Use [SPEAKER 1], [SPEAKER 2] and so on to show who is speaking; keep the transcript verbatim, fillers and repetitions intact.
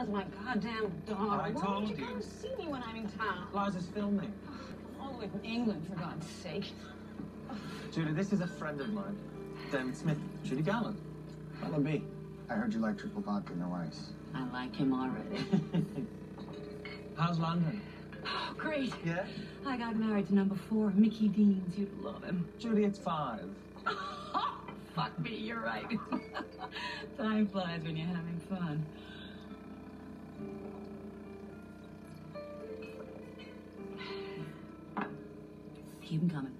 [SPEAKER 1] Liza's my goddamn dog.
[SPEAKER 2] I
[SPEAKER 1] Why
[SPEAKER 2] told
[SPEAKER 1] don't you
[SPEAKER 2] you.
[SPEAKER 1] come see me when I'm in town?
[SPEAKER 2] Liza's filming.
[SPEAKER 1] All the way from England, for God's sake.
[SPEAKER 2] Julie, this is a friend of mine. David Smith. Julie Garland. Follow me.
[SPEAKER 3] I heard you like triple vodka, no ice.
[SPEAKER 1] I like him already.
[SPEAKER 2] How's London?
[SPEAKER 1] Oh, great.
[SPEAKER 2] Yeah?
[SPEAKER 1] I got married to number four, Mickey Deans. You'd love him.
[SPEAKER 2] Julie, it's five.
[SPEAKER 1] Fuck me, you're right. Time flies when you're having fun. Keep him coming.